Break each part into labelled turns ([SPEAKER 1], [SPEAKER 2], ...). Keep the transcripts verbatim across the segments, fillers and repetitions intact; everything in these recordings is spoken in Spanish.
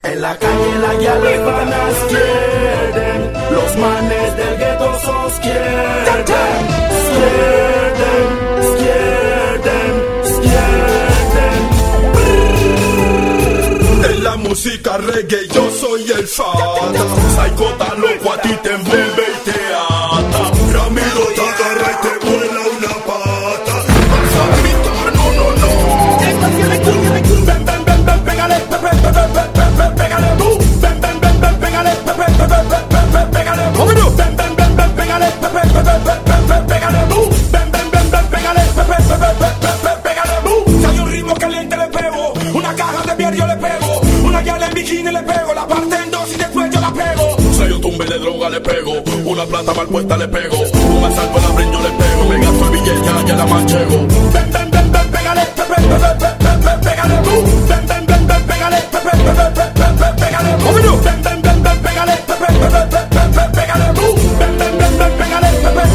[SPEAKER 1] En la calle la guiales vanas quieren, los manes del gueto sos quieren, quieren, quieren, quieren. En la música reggae yo soy el fata, Saicota loco a ti te envuelve y te ata, Ramiro te agarra y te vuela una pata. Vas a gritar, no, no, no. Esta tiene que ven, ven, ven, ven, pégale, pégale, pégale, tú. Ven, ven, ven, ven, pégale, pégale, pégale, tú. Ven, ven, ven, ven, pégale, pégale, tú. Ven, ven, ven, ven, pégale, pégale, tú. Si hay un ritmo caliente le pego, una caja de bier yo le pego, una guiala en bikini le pego, la parte en dos y después yo la pego. Si hay un tumbe de droga le pego, una plata mal puesta le pego, un asalto a la brin yo le pego, me gasto el billete ya, ya la manchego. Ven, ven, ven, ven, pégale, pégale, tú. Ven, ven, ven, ven, pégale, pégale, tú. Ven, ven, ven, ven, pégale, pégale, tú. Ven, ven, ven, ven, pégale,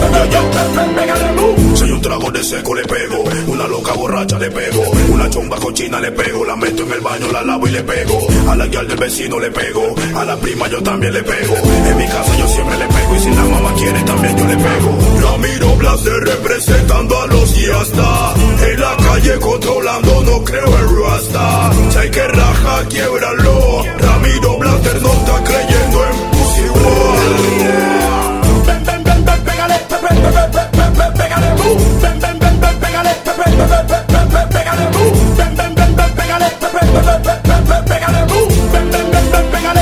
[SPEAKER 1] pégale, tú. Soy un trago de seco le pego, una loca borracha le pego, una chomba cochina le pego, la meto en el baño, la lavo y le pego, a la guial del vecino le pego, a la prima yo también le pego, en mi casa yo siempre le pego y si la mamá quiere también yo le pego. Ramiro Blaster representando a los Yasta, en la calle controlando, no creo en Rasta, si hay que raja, quiebralo, Ramiro Blaster no está creyendo en Pussy Wall. Ven, ven, ven, ven, pégale, pégale, tú. Ven, ven, ven, ven, pégale, pégale, tú. Ven, ven, ven, ven, pégale, pégale, tú. Ven, ven, ven, ven, pégale,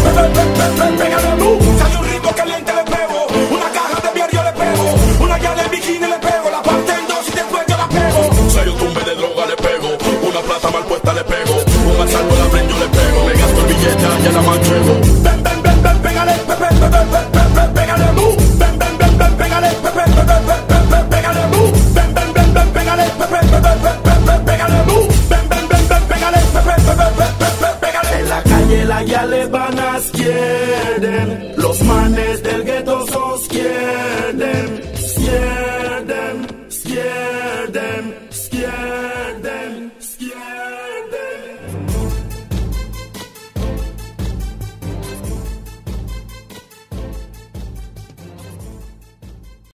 [SPEAKER 1] pégale, tú. Si hay un ritmo caliente le pego, una caja de bier yo le pego, una guiala en bikini le pego, la parte en dos y después yo la pego. Si hay un tumbe de droga le pego, una plata mal puesta le pego, un asalto a la brin yo le pego, me gasto el billete ya la manchego. Ven, ven, ven, ven, pégale, pégale, tú. Ven, ven, ven, ven, pégale, pégale, tú. Ven, ven, ven, ven, pégale, pégale, tú. Ven, ven, ven, ven, pégale, pégale. En la calle la guiales vanas quieren, los manes